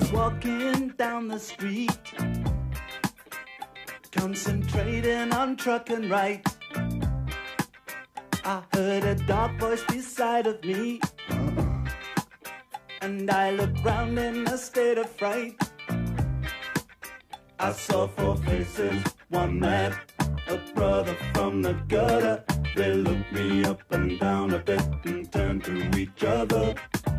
Walking down the street, concentrating on trucking right. I heard a dark voice beside of me, and I looked round in a state of fright. I saw four faces, one man, a brother from the gutter. They looked me up and down a bit and turned to each other.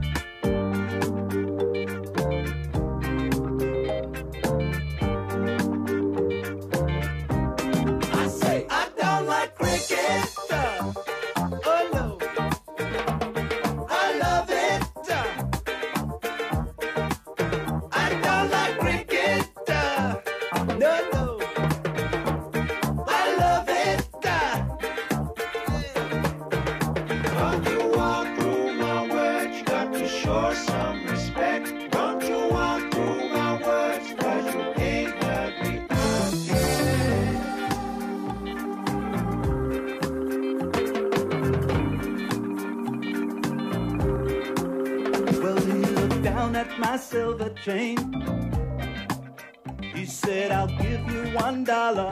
My silver chain. He said, I'll give you $1.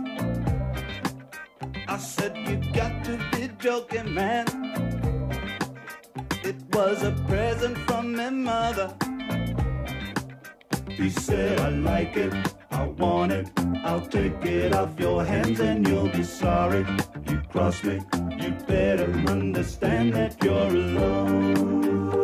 I said, you got to be joking, man. It was a present from my mother. He said, I like it, I want it, I'll take it off your hands and you'll be sorry. You cross me, you better understand that you're alone.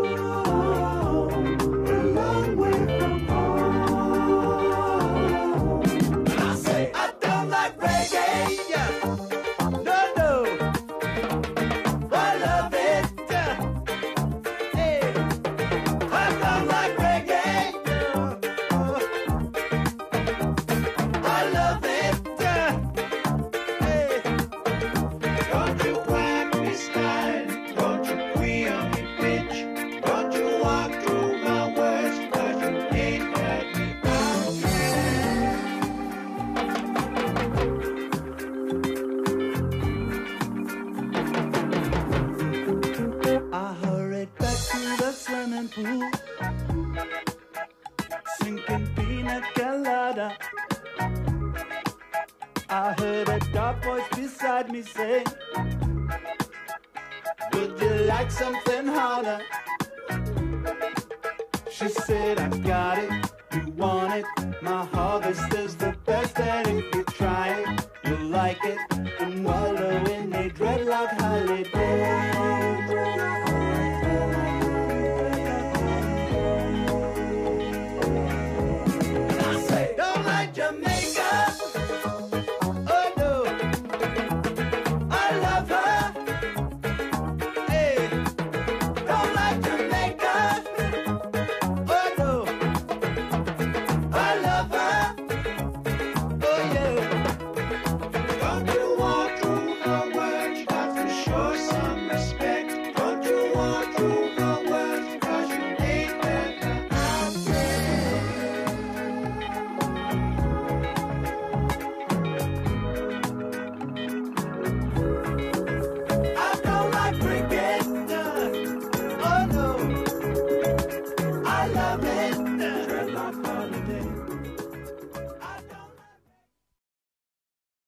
Sinking pina colada. I heard a dark voice beside me say, would you like something harder? She said, I got it, you want it. My harvest is the best, and if you try it, you'll like it.